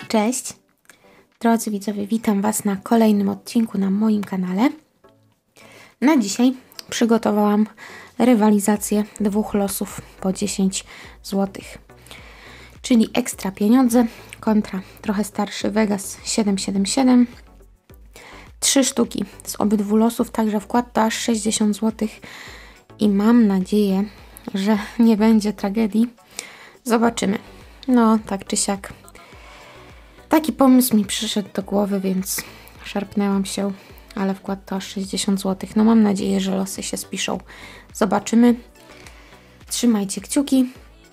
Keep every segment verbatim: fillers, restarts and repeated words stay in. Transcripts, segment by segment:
Cześć, drodzy widzowie, witam Was na kolejnym odcinku na moim kanale. Na dzisiaj przygotowałam rywalizację dwóch losów po dziesięć złotych, czyli ekstra pieniądze kontra trochę starszy Vegas siedem siedem siedem. Trzy sztuki z obydwu losów, także wkład to aż sześćdziesiąt złotych i mam nadzieję, że nie będzie tragedii. Zobaczymy. No, tak czy siak. Taki pomysł mi przyszedł do głowy, więc szarpnęłam się, ale wkład to aż sześćdziesiąt złotych. No mam nadzieję, że losy się spiszą. Zobaczymy. Trzymajcie kciuki.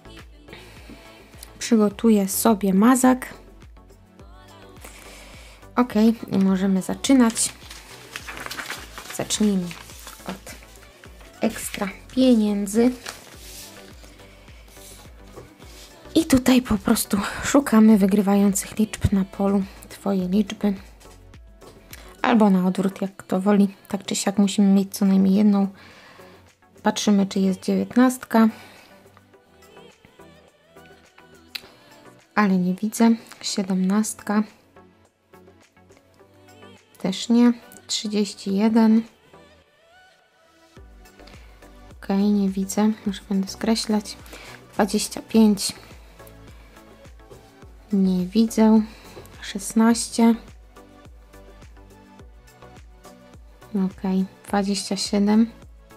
Przygotuję sobie mazak. Ok, i możemy zaczynać. Zacznijmy od ekstra pieniędzy. I tutaj po prostu szukamy wygrywających liczb na polu Twoje liczby. Albo na odwrót, jak kto woli. Tak czy siak musimy mieć co najmniej jedną. Patrzymy, czy jest dziewiętnastka. Ale nie widzę. siedemnastka. Też nie. trzydzieści jeden. Ok, nie widzę. Może będę skreślać. dwadzieścia pięć. Nie widzę. szesnaście. Ok, dwadzieścia siedem.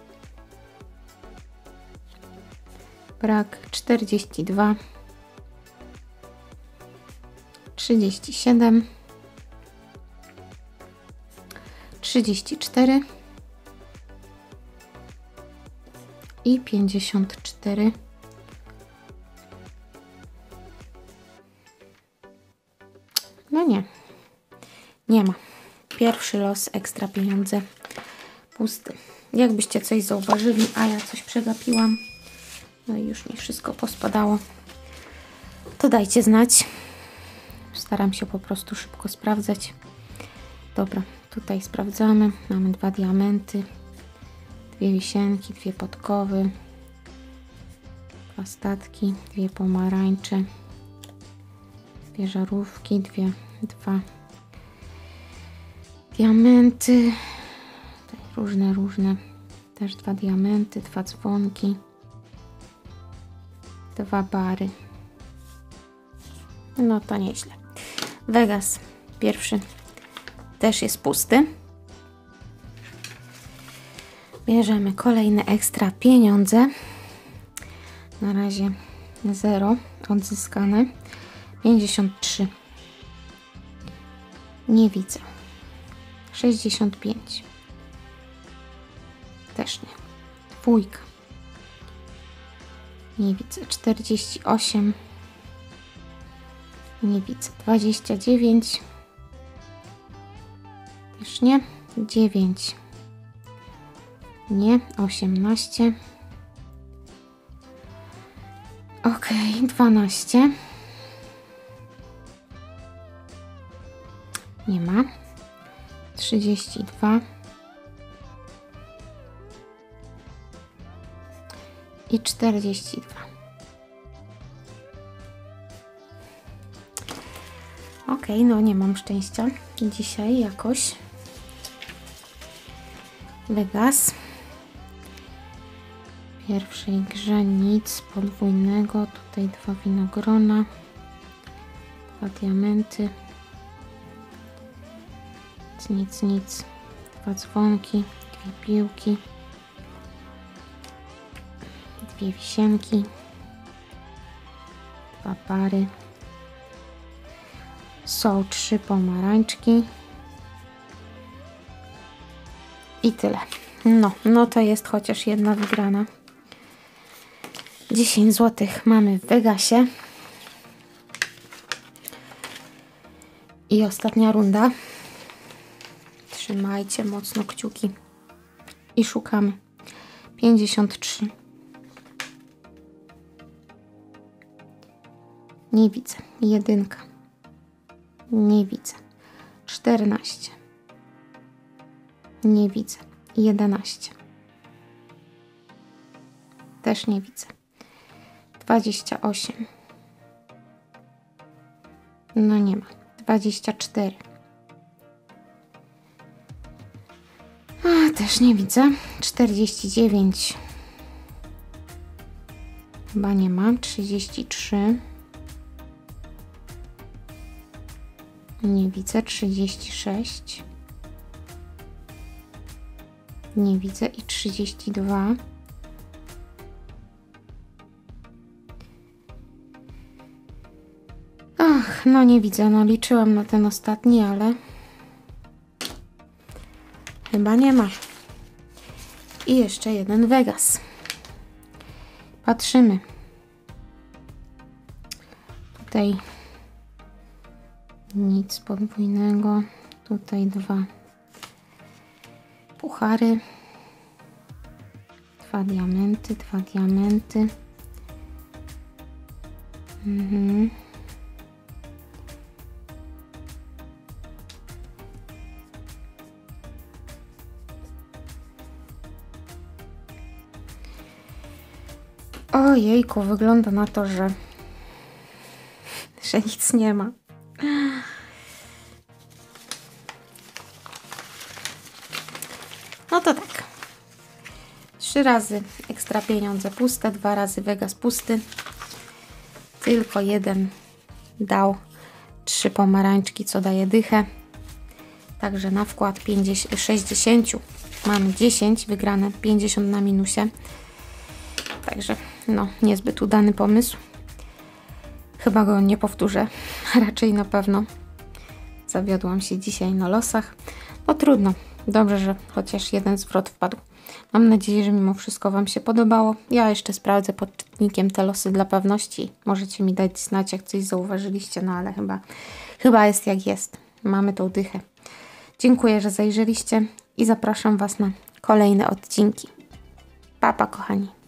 Brak. czterdzieści dwa. trzydzieści siedem. trzydzieści cztery. I pięćdziesiąt cztery. No nie. Nie ma. Pierwszy los ekstra pieniądze pusty. Jakbyście coś zauważyli, a ja coś przegapiłam, no i już mi wszystko pospadało, to dajcie znać. Staram się po prostu szybko sprawdzać. Dobra, tutaj sprawdzamy. Mamy dwa diamenty, dwie wisienki, dwie podkowy, dwa statki, dwie pomarańcze, dwie żarówki, dwie, dwa diamenty, tutaj różne, różne, też dwa diamenty, dwa dzwonki, dwa bary. No to nieźle. Vegas pierwszy też jest pusty. Bierzemy kolejne ekstra pieniądze. Na razie zero odzyskane. pięćdziesiąt trzy. Nie widzę. sześćdziesiąt pięć. Też nie. Dwójka. Nie widzę. czterdzieści osiem. Nie widzę. dwadzieścia dziewięć. Też nie. dziewięć. Nie. osiemnaście. Ok. dwanaście. Nie ma. trzydzieści dwa. I czterdzieści dwa. Ok, no nie mam szczęścia dzisiaj jakoś. Vegas. W pierwszej grze nic podwójnego. Tutaj dwa winogrona. Dwa diamenty. Nic, nic. Dwa dzwonki. Dwie piłki. Dwie wisienki. Dwa pary. Są trzy pomarańczki. I tyle. No, no to jest chociaż jedna wygrana. dziesięć złotych mamy w Vegasie. I ostatnia runda. Trzymajcie mocno kciuki. I szukamy. pięćdziesiąt trzy. Nie widzę. Jedynka. Nie widzę. czternaście. Nie widzę. jedenaście. Też nie widzę. dwadzieścia osiem. No nie ma. dwadzieścia cztery. A, też nie widzę. czterdzieści dziewięć. Chyba nie mam. trzydzieści trzy. Nie widzę. trzydzieści sześć. Nie widzę. I trzydzieści dwa. Ach, no nie widzę. No liczyłam na ten ostatni, ale chyba nie ma. I jeszcze jeden Vegas. Patrzymy. Tutaj nic podwójnego. Tutaj dwa puchary. Dwa diamenty, dwa diamenty. Mhm. Ojejku, wygląda na to, że, że nic nie ma. No to tak. Trzy razy ekstra pieniądze puste, dwa razy Vegas pusty. Tylko jeden dał trzy pomarańczki, co daje dychę. Także na wkład pięćdziesiąt, sześćdziesiąt mamy dziesięć, wygrane pięćdziesiąt na minusie. Także no, niezbyt udany pomysł. Chyba go nie powtórzę. Raczej na pewno. Zawiodłam się dzisiaj na losach. No trudno. Dobrze, że chociaż jeden zwrot wpadł. Mam nadzieję, że mimo wszystko Wam się podobało. Ja jeszcze sprawdzę pod czytnikiem te losy dla pewności. Możecie mi dać znać, jak coś zauważyliście, no ale chyba, chyba jest jak jest. Mamy tą dychę. Dziękuję, że zajrzeliście i zapraszam Was na kolejne odcinki. Pa, pa, kochani.